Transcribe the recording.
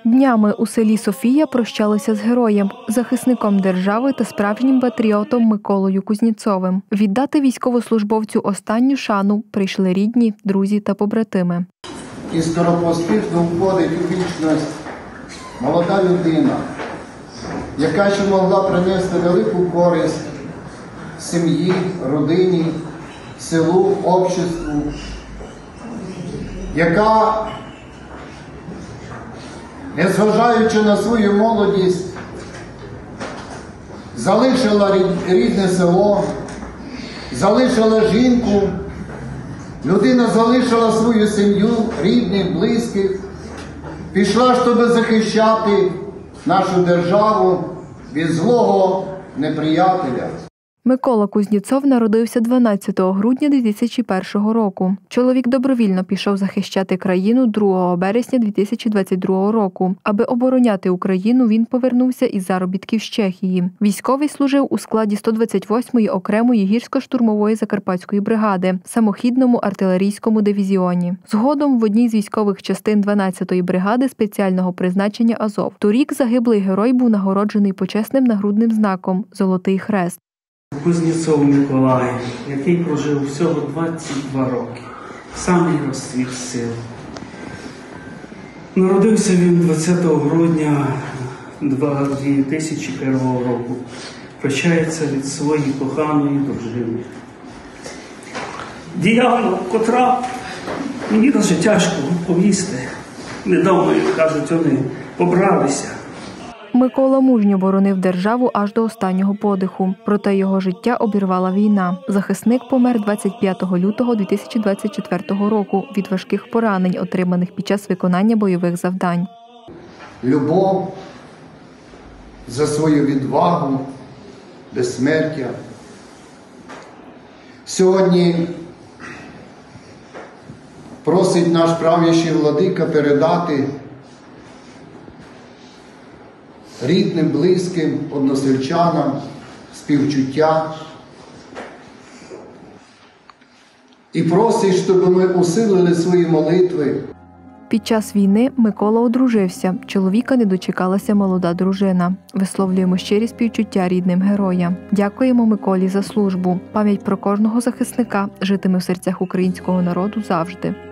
Днями у селі Софія прощалися з героєм, захисником держави та справжнім патріотом Миколою Кузнєцовим. Віддати військовослужбовцю останню шану прийшли рідні, друзі та побратими. І скоропоспішно входить у вічність молода людина, яка ще могла принести велику користь сім'ї, родині, селу, обществу, яка, незважаючи на свою молодість, залишила рідне село, залишила жінку, людина залишила свою сім'ю, рідних, близьких, пішла, щоб захищати нашу державу від злого неприятеля. Микола Кузнєцов народився 12 грудня 2001 року. Чоловік добровільно пішов захищати країну 2 березня 2022 року. Аби обороняти Україну, він повернувся із заробітків з Чехії. Військовий служив у складі 128-ї окремої гірсько-штурмової Закарпатської бригади, самохідному артилерійському дивізіоні. Згодом в одній з військових частин 12-ї бригади спеціального призначення «Азов». Торік загиблий герой був нагороджений почесним нагрудним знаком «Золотий хрест». Кузнєцов Миколай, який прожив всього 22 роки, самий розцвіт сил. Народився він 20 грудня 2001 року. Прощається від своєї коханої дружини. Діяну, котра мені навіть тяжко повісти. Недавно, як кажуть, вони побралися. Микола мужньо боронив державу аж до останнього подиху. Проте його життя обірвала війна. Захисник помер 25 лютого 2024 року від важких поранень, отриманих під час виконання бойових завдань. Любов за свою відвагу, безсмертя. Сьогодні просить наш правящий владика передати рідним, близьким, односельчанам співчуття. І просить, щоб ми усилили свої молитви. Під час війни Микола одружився. Чоловіка не дочекалася молода дружина. Висловлюємо щирі співчуття рідним героя. Дякуємо Миколі за службу. Пам'ять про кожного захисника житиме в серцях українського народу завжди.